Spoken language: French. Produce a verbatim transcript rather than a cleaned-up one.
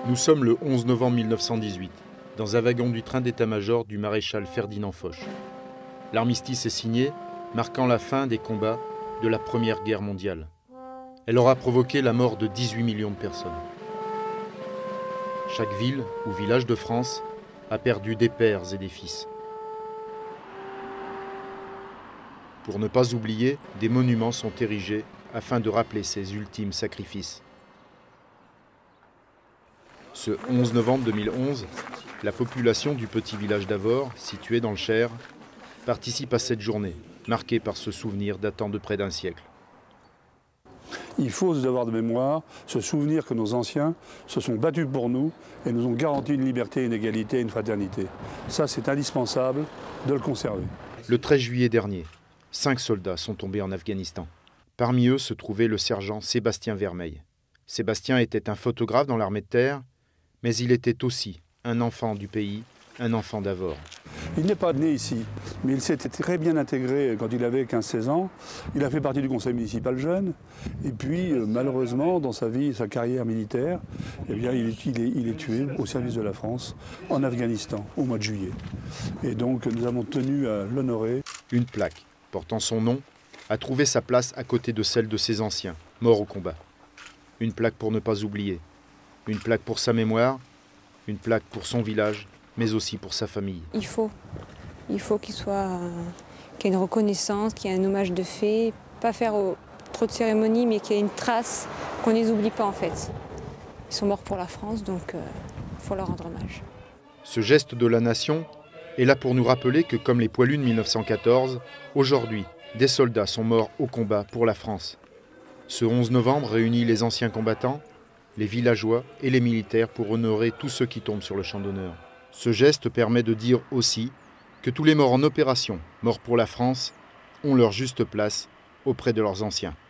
Nous sommes le onze novembre mille neuf cent dix-huit, dans un wagon du train d'état-major du maréchal Ferdinand Foch. L'armistice est signé, marquant la fin des combats de la Première Guerre mondiale. Elle aura provoqué la mort de dix-huit millions de personnes. Chaque ville ou village de France a perdu des pères et des fils. Pour ne pas oublier, des monuments sont érigés afin de rappeler ces ultimes sacrifices. Ce onze novembre deux mille onze, la population du petit village d'Avord, situé dans le Cher, participe à cette journée, marquée par ce souvenir datant de près d'un siècle. Il faut se devoir de mémoire, se souvenir que nos anciens se sont battus pour nous et nous ont garanti une liberté, une égalité, une fraternité. Ça, c'est indispensable de le conserver. Le treize juillet dernier, cinq soldats sont tombés en Afghanistan. Parmi eux se trouvait le sergent Sébastien Vermeil. Sébastien était un photographe dans l'armée de terre, mais il était aussi un enfant du pays, un enfant d'Avord. Il n'est pas né ici, mais il s'était très bien intégré quand il avait quinze seize ans. Il a fait partie du conseil municipal jeune. Et puis, malheureusement, dans sa vie, sa carrière militaire, eh bien, il, est, il, est, il est tué au service de la France en Afghanistan au mois de juillet. Et donc, nous avons tenu à l'honorer. Une plaque portant son nom a trouvé sa place à côté de celle de ses anciens, morts au combat. Une plaque pour ne pas oublier. Une plaque pour sa mémoire, une plaque pour son village, mais aussi pour sa famille. Il faut, il faut qu'il soit, euh, qu'il y ait une reconnaissance, qu'il y ait un hommage de fait, pas faire oh, trop de cérémonies, mais qu'il y ait une trace, qu'on ne les oublie pas en fait. Ils sont morts pour la France, donc il euh, faut leur rendre hommage. Ce geste de la nation est là pour nous rappeler que, comme les poilus de mille neuf cent quatorze, aujourd'hui, des soldats sont morts au combat pour la France. Ce onze novembre réunit les anciens combattants, les villageois et les militaires pour honorer tous ceux qui tombent sur le champ d'honneur. Ce geste permet de dire aussi que tous les morts en opération, morts pour la France, ont leur juste place auprès de leurs anciens.